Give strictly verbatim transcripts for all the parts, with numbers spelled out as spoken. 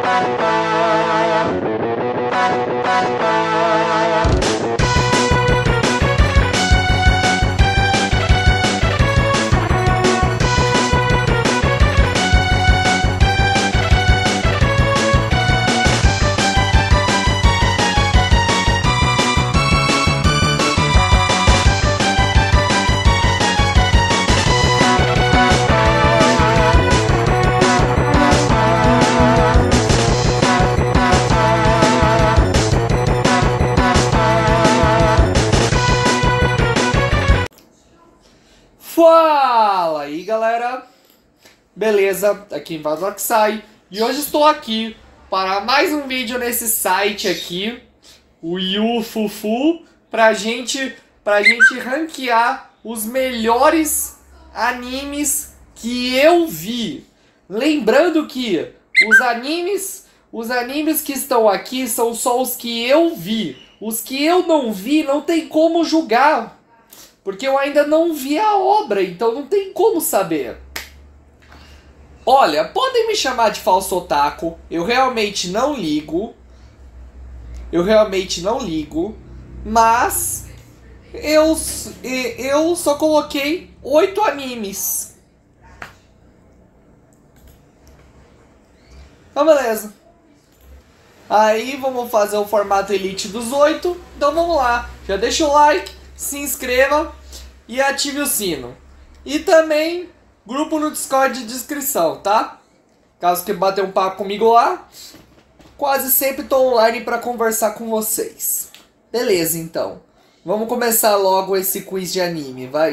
Fala aí, galera, beleza? Aqui em Vazoxai e hoje estou aqui para mais um vídeo nesse site aqui, o YouFufu, pra gente, pra gente ranquear os melhores animes que eu vi. Lembrando que os animes, os animes que estão aqui são só os que eu vi. Os que eu não vi não tem como julgar. Porque eu ainda não vi a obra, então não tem como saber. Olha, podem me chamar de falso otaku, eu realmente não ligo. Eu realmente não ligo. Mas eu, eu só coloquei oito animes. Então beleza. Aí vamos fazer o formato Elite dos oito. Então vamos lá. Já deixa o like, se inscreva e ative o sino. E também grupo no Discord de descrição, tá? Caso que bater um papo comigo lá, quase sempre tô online para conversar com vocês. Beleza, então. Vamos começar logo esse quiz de anime, vai.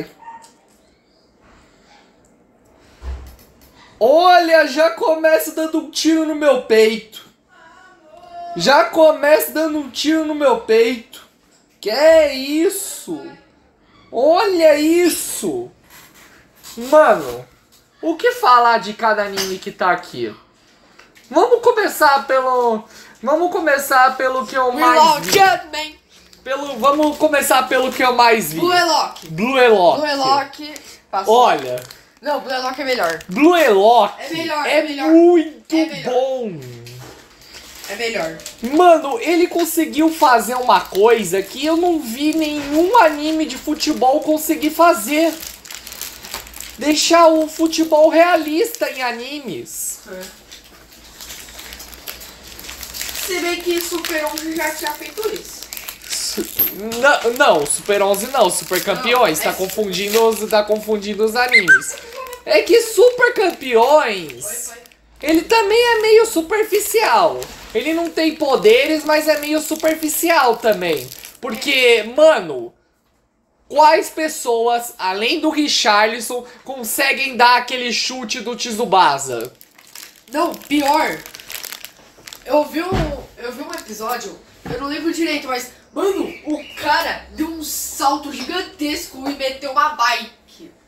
Olha, já começa dando um tiro no meu peito. Já começa dando um tiro no meu peito. Que é isso? Olha isso! Mano, o que falar de cada anime que tá aqui? Vamos começar pelo... Vamos começar pelo que eu mais vi. Pelo, vamos começar pelo que eu mais vi. Blue Lock. Blue Lock. Blue Lock. Passou. Olha. Não, Blue Lock é melhor. Blue Lock é, melhor, é, é melhor. muito é melhor. bom. É melhor. Mano, ele conseguiu fazer uma coisa que eu não vi nenhum anime de futebol conseguir fazer. Deixar o futebol realista em animes. É. Se bem que Super onze já tinha feito isso. Não, não, Super onze não, Super Campeões. Não, tá, é... confundindo os, tá confundindo os animes. É que Super Campeões, Foi, foi. ele também é meio superficial. Ele não tem poderes, mas é meio superficial também. Porque, mano, quais pessoas, além do Richarlison, conseguem dar aquele chute do Tsubasa? Não, pior. Eu vi um, eu vi um episódio, eu não lembro direito, mas, mano, o cara deu um salto gigantesco e meteu uma bike.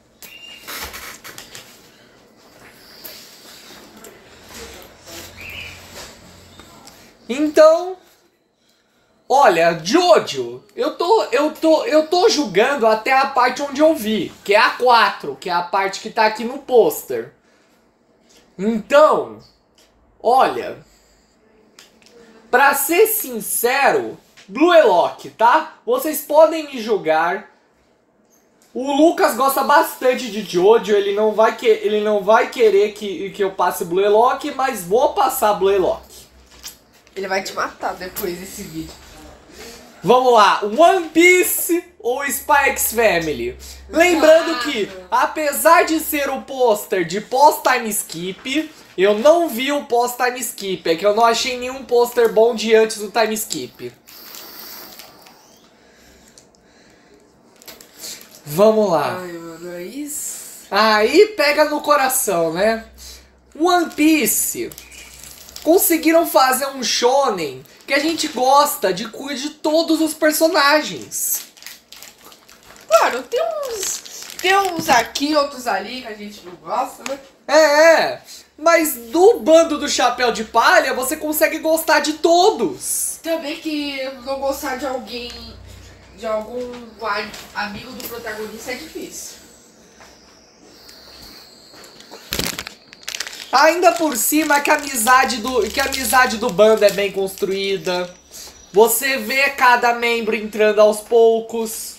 Então, olha, Jojo, eu tô, eu tô, eu tô julgando até a parte onde eu vi, que é a quatro, que é a parte que tá aqui no pôster. Então, olha, pra ser sincero, Blue Lock, tá? Vocês podem me julgar. O Lucas gosta bastante de Jojo, ele não vai, que, ele não vai querer que, que eu passe Blue Lock, mas vou passar Blue Lock. Ele vai te matar depois desse vídeo. Vamos lá, One Piece ou Spy X Family? Lembrando Ah. que, apesar de ser o pôster de pós-time skip, eu não vi o pós-time skip. É que eu não achei nenhum pôster bom de antes do time skip. Vamos lá. Ai, mano, é isso. Aí pega no coração, né? One Piece. Conseguiram fazer um shonen que a gente gosta de cuidar de todos os personagens. Claro, tem uns, tem uns aqui, outros ali que a gente não gosta, né? É, é. Mas do bando do Chapéu de Palha, você consegue gostar de todos. Também que não gostar de alguém, de algum amigo do protagonista é difícil. Ainda por cima que a amizade do, que a amizade do bando é bem construída. Você vê cada membro entrando aos poucos.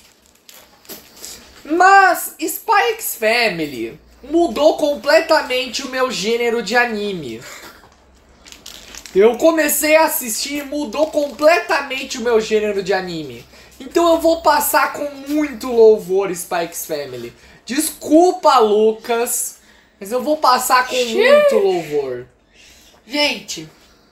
Mas Spy X Family mudou completamente o meu gênero de anime. Eu comecei a assistir e mudou completamente o meu gênero de anime. Então eu vou passar com muito louvor Spy X Family. Desculpa, Lucas, mas eu vou passar com muito louvor. Gente,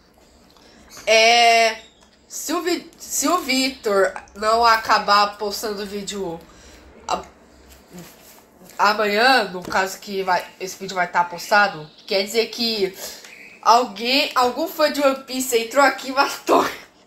é... Se o, Vi... Se o Victor não acabar postando vídeo a... amanhã, no caso que vai... esse vídeo vai estar postado, quer dizer que alguém, algum fã de One Piece entrou aqui e matou.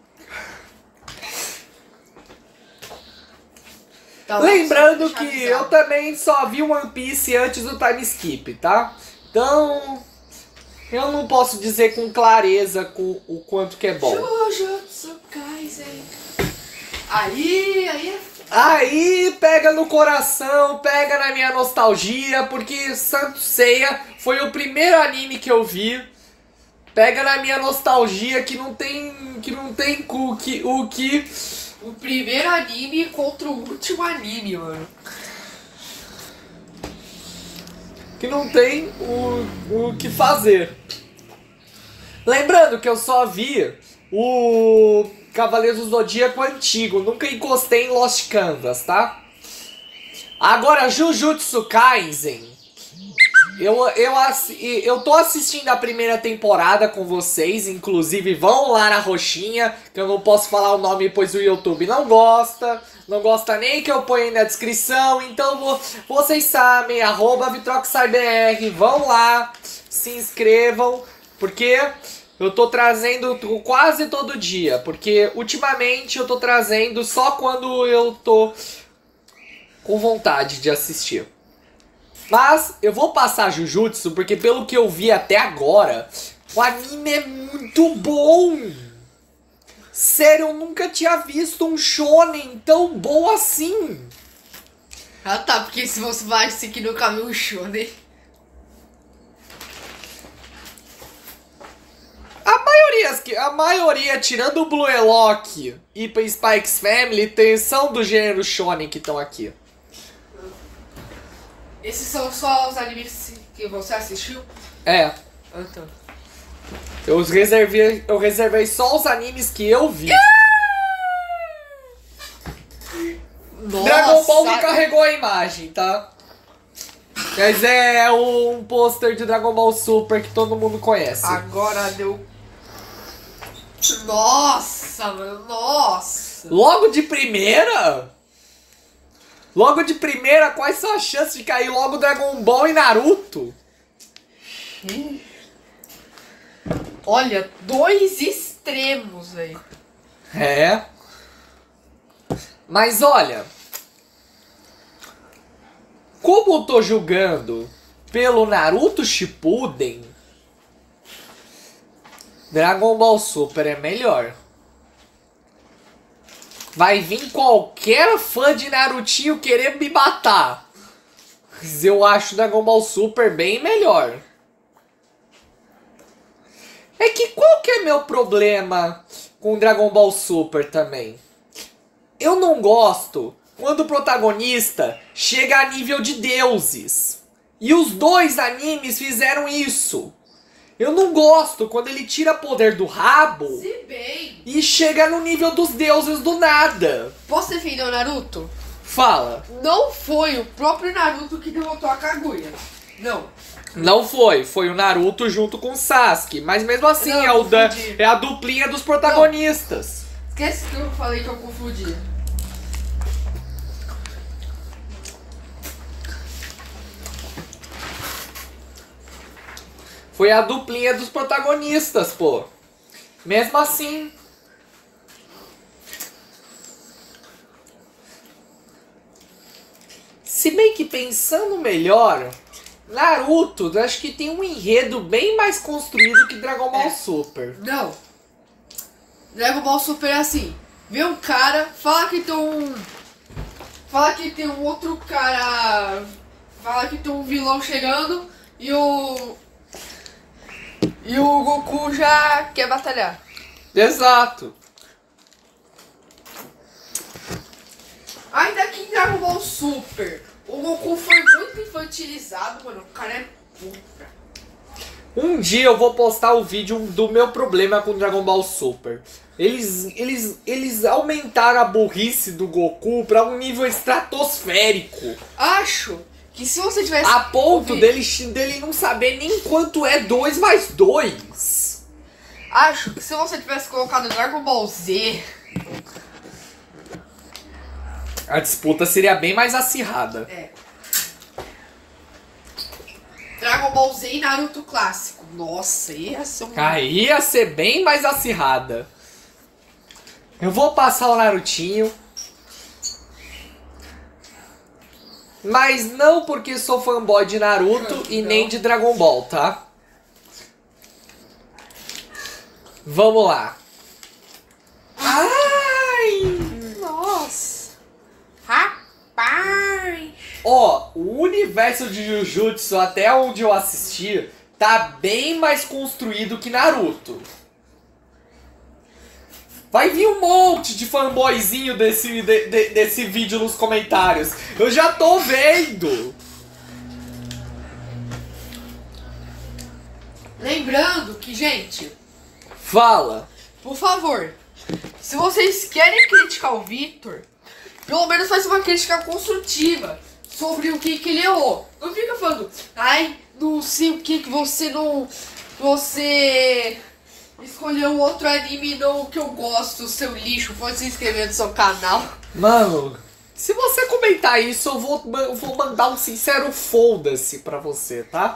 Tá, lembrando que eu também só vi One Piece antes do time skip, tá? Então, eu não posso dizer com clareza com o quanto que é bom. Jujutsu Kaisen. Aí, aí é... Aí pega no coração, pega na minha nostalgia, porque Santo Seiya foi o primeiro anime que eu vi. Pega na minha nostalgia que não tem, que não tem cu, que, o que... O primeiro anime contra o último anime, mano. Que não tem o, o que fazer. Lembrando que eu só vi o Cavaleiros do Zodíaco antigo. Nunca encostei em Lost Canvas, tá? Agora, Jujutsu Kaisen. Eu, eu, eu tô assistindo a primeira temporada com vocês. Inclusive, vão lá na roxinha, que eu não posso falar o nome, pois o YouTube não gosta. Não gosta nem que eu ponha aí na descrição. Então, vou, vocês sabem, arroba VitroxaiBR. Vão lá, se inscrevam, porque eu tô trazendo quase todo dia. Porque, ultimamente, eu tô trazendo só quando eu tô com vontade de assistir. Mas eu vou passar Jujutsu porque pelo que eu vi até agora, o anime é muito bom. Sério, eu nunca tinha visto um shonen tão bom assim. Ah tá, porque se você vai seguir no caminho shonen. A maioria, a maioria, tirando o Blue Lock e Spy X Family, tem, são do gênero shonen que estão aqui. Esses são só os animes que você assistiu? É. Ah, tá. Eu os reservei, eu reservei só os animes que eu vi. Nossa. Dragon Ball me carregou a imagem, tá? Mas é um pôster de Dragon Ball Super que todo mundo conhece. Agora deu... Nossa, mano, nossa. Logo de primeira? Logo de primeira, quais são as chances de cair logo Dragon Ball e Naruto? Olha, dois extremos, velho. É. Mas olha, como eu tô julgando pelo Naruto Shippuden, Dragon Ball Super é melhor. Vai vir qualquer fã de Narutinho querer me matar. Mas eu acho Dragon Ball Super bem melhor. É que qual que é meu problema com Dragon Ball Super também? Eu não gosto quando o protagonista chega a nível de deuses. E os dois animes fizeram isso. Eu não gosto quando ele tira poder do rabo Se bem. e chega no nível dos deuses do nada. Posso defender o Naruto? Fala. Não foi o próprio Naruto que derrotou a Kaguya. Não. Não foi, foi o Naruto junto com o Sasuke. Mas mesmo assim Não, é, o da, confundi. é a duplinha dos protagonistas. Esquece que eu falei que eu confundi. Foi a duplinha dos protagonistas, pô. Mesmo assim. Se bem que pensando melhor, Naruto, eu acho que tem um enredo bem mais construído que Dragon Ball É. Super. Não. Dragon Ball Super é assim. Vê um cara, fala que tem um... Fala que tem um outro cara... Fala que tem um vilão chegando e o... E o Goku já quer batalhar. Exato. Ainda que em Dragon Ball Super, o Goku foi muito infantilizado, mano. O cara é puta. Um dia eu vou postar o vídeo do meu problema com Dragon Ball Super. Eles, eles, eles aumentaram a burrice do Goku pra um nível estratosférico. Acho que se você tivesse... A ponto ouvi- dele, dele não saber nem quanto é dois mais dois. Acho que se você tivesse colocado Dragon Ball Z... A disputa seria bem mais acirrada. É. Dragon Ball Z e Naruto clássico. Nossa, ia ser um... Aí ia ser bem mais acirrada. Eu vou passar o Narutinho. Mas não porque sou fanboy de Naruto e nem de Dragon Ball, tá? Vamos lá. Ai! Nossa. Rapaz. Ó, o universo de Jujutsu, até onde eu assisti, tá bem mais construído que Naruto. Vai vir um monte de fanboyzinho desse, de- de- desse vídeo nos comentários. Eu já tô vendo. Lembrando que, gente, Fala. por favor, se vocês querem criticar o Victor, pelo menos faz uma crítica construtiva sobre o que, que ele errou. Não fica falando, ai, não sei o que que você não... Você escolheu outro anime não que eu gosto, seu lixo, pode se inscrever no seu canal. Mano, se você comentar isso, eu vou, eu vou mandar um sincero foda-se pra você, tá?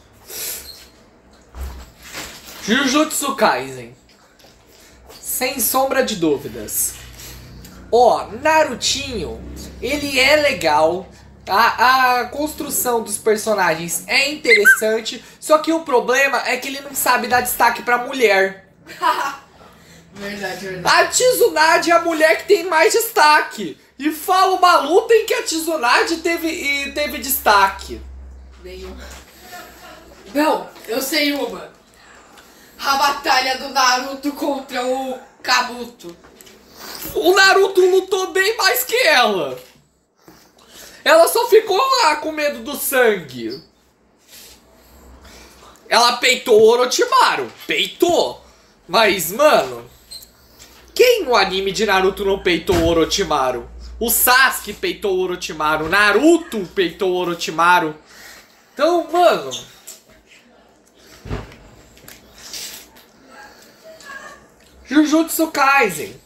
Jujutsu Kaisen. Sem sombra de dúvidas. Ó, Narutinho, ele é legal. A, a construção dos personagens é interessante. Só que o problema é que ele não sabe dar destaque pra mulher. Verdade, verdade. A Tsunade é a mulher que tem mais destaque. E fala uma luta em que a Tsunade teve, e teve destaque. Nenhum. Não, eu sei uma. A batalha do Naruto contra o Kabuto. O Naruto lutou bem mais que ela. Ela só ficou lá com medo do sangue. Ela peitou o Orochimaru. Peitou. Mas, mano... Quem no anime de Naruto não peitou o Orochimaru? O Sasuke peitou o Orochimaru. Naruto peitou o Orochimaru. Então, mano... Jujutsu Kaisen.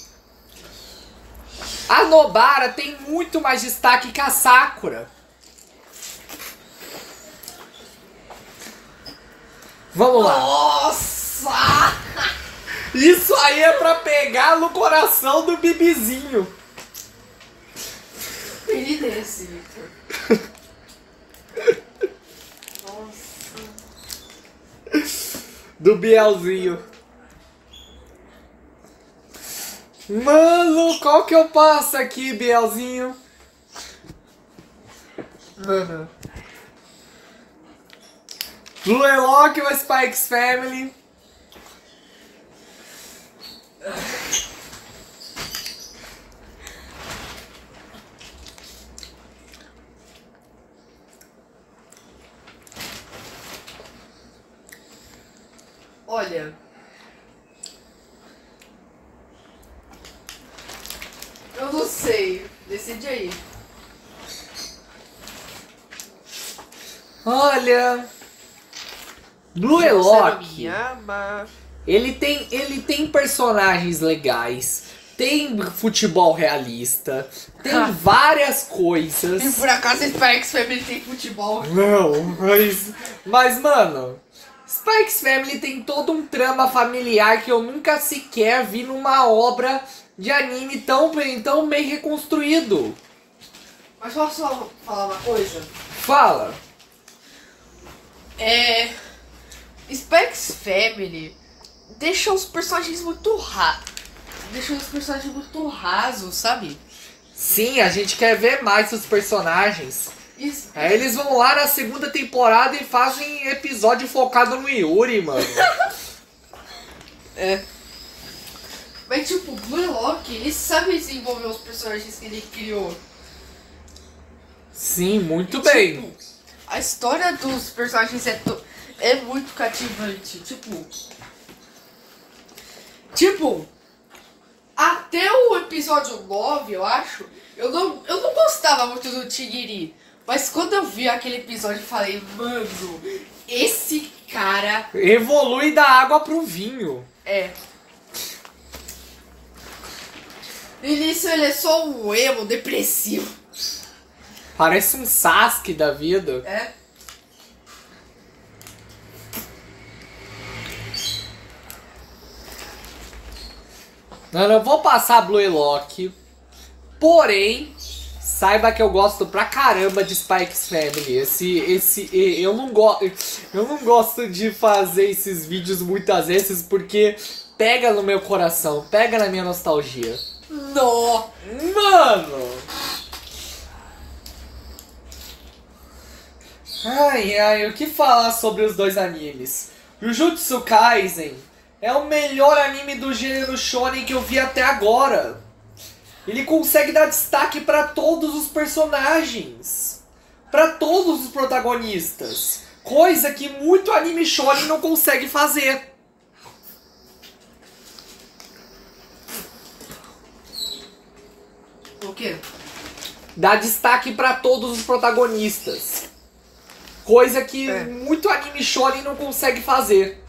A Nobara tem muito mais destaque que a Sakura. Vamos lá. Nossa! Isso aí é pra pegar no coração do Bibizinho. Ele desse, Victor. Nossa. Do Bielzinho. Mano, qual que eu passo aqui, Bielzinho? Mano. Blue Lock ou Spikes Family? Olha. Eu não sei. Decide aí. Olha. Blue Você não Lock. me ama. Ele tem, ele tem personagens legais, tem futebol realista, tem Ah. várias E coisas. por acaso Spikes Family tem futebol? Não, mas, mas mano, Spikes Family tem todo um trama familiar que eu nunca sequer vi numa obra de anime tão bem, tão bem reconstruído. Mas posso falar uma coisa? Fala. É... Spikes Family deixa os personagens muito rasos. Deixa os personagens muito rasos, sabe? Sim, a gente quer ver mais os personagens. Isso. Aí eles vão lá na segunda temporada e fazem episódio focado no Yuri, mano. É. Mas tipo, o Blue Lock, ele sabe desenvolver os personagens que ele criou. Sim, muito E, bem. Tipo, a história dos personagens é, to- é muito cativante. Tipo. Tipo. Até o episódio nove, eu acho, eu não, eu não gostava muito do Tigiri. Mas quando eu vi aquele episódio, eu falei, mano, esse cara Evolui da água pro vinho. é. No início ele é só um emo depressivo. Parece um Sasuke da vida. É. Mano, eu vou passar Blue Lock. Porém, saiba que eu gosto pra caramba de Spikes Family. Esse, esse, eu não gosto, eu não gosto de fazer esses vídeos muitas vezes porque pega no meu coração, pega na minha nostalgia. Nó. Mano! Ai, ai, o que falar sobre os dois animes? Jujutsu Kaisen é o melhor anime do gênero shonen que eu vi até agora. Ele consegue dar destaque pra todos os personagens, pra todos os protagonistas, coisa que muito anime shonen não consegue fazer. O quê? Dá destaque pra todos os protagonistas, coisa que É. muito anime shonen não consegue fazer.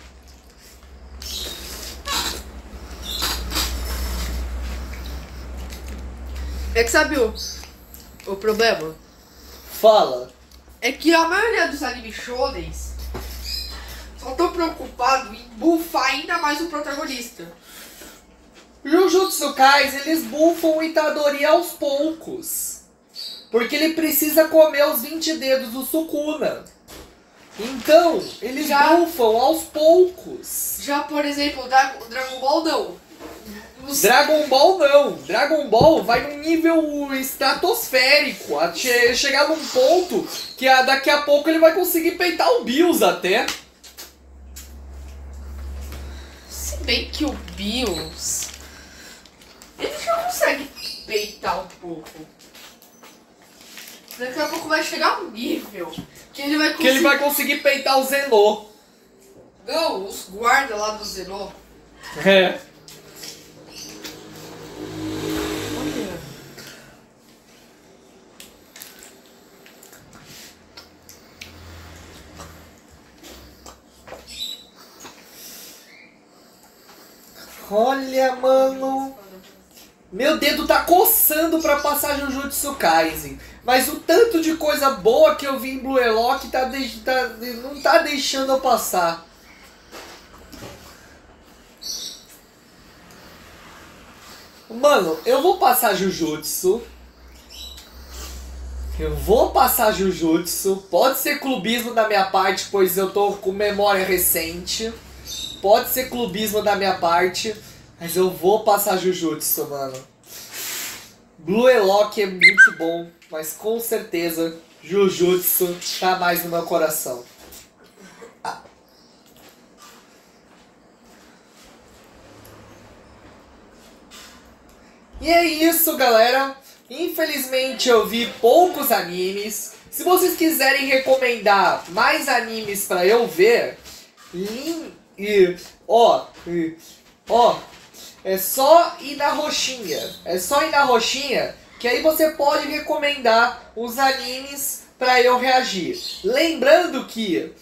É que sabe o, o problema? Fala. É que a maioria dos anime shonens só estão preocupados em buffar ainda mais o protagonista. Jujutsu Kaisen, eles buffam o Itadori aos poucos. Porque ele precisa comer os vinte dedos do Sukuna. Então, eles Já- buffam aos poucos. Já, por exemplo, o Dra- o Dragon Ball não. Os- Dragon Ball não. Dragon Ball vai num nível estratosférico. Até chegar num ponto que a- daqui a pouco ele vai conseguir peitar o Bills até. Se bem que o Bills, ele já consegue peitar um pouco. Daqui a pouco vai chegar um nível que ele vai Que conseguir... ele vai conseguir peitar o Zenô. Não, os guardas lá do Zenô. É. Olha. Olha, mano. Meu dedo tá coçando pra passar Jujutsu Kaisen. Mas o tanto de coisa boa que eu vi em Blue Lock tá de- tá- não tá deixando eu passar. Mano, eu vou passar Jujutsu. Eu vou passar Jujutsu. Pode ser clubismo da minha parte, pois eu tô com memória recente. Pode ser clubismo da minha parte, mas eu vou passar Jujutsu, mano. Blue Lock é muito bom, mas com certeza Jujutsu tá mais no meu coração. Ah. E é isso, galera. Infelizmente eu vi poucos animes. Se vocês quiserem recomendar mais animes pra eu ver, lin- e, ó, e, ó, é só ir na roxinha. É só ir na roxinha que aí você pode recomendar os animes pra eu reagir. Lembrando que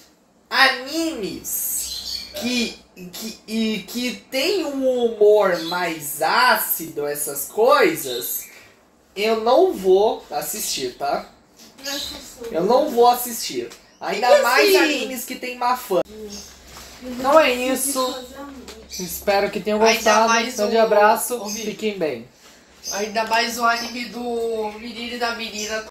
animes que, que, e, que tem um humor mais ácido, essas coisas, eu não vou assistir, tá? Eu não vou assistir. Ainda Como mais assim? animes que tem má fã. Então é isso. Espero que tenham Ainda gostado. mais Grande o- abraço. o vídeo. Fiquem bem. Ainda mais o anime do menino e da menina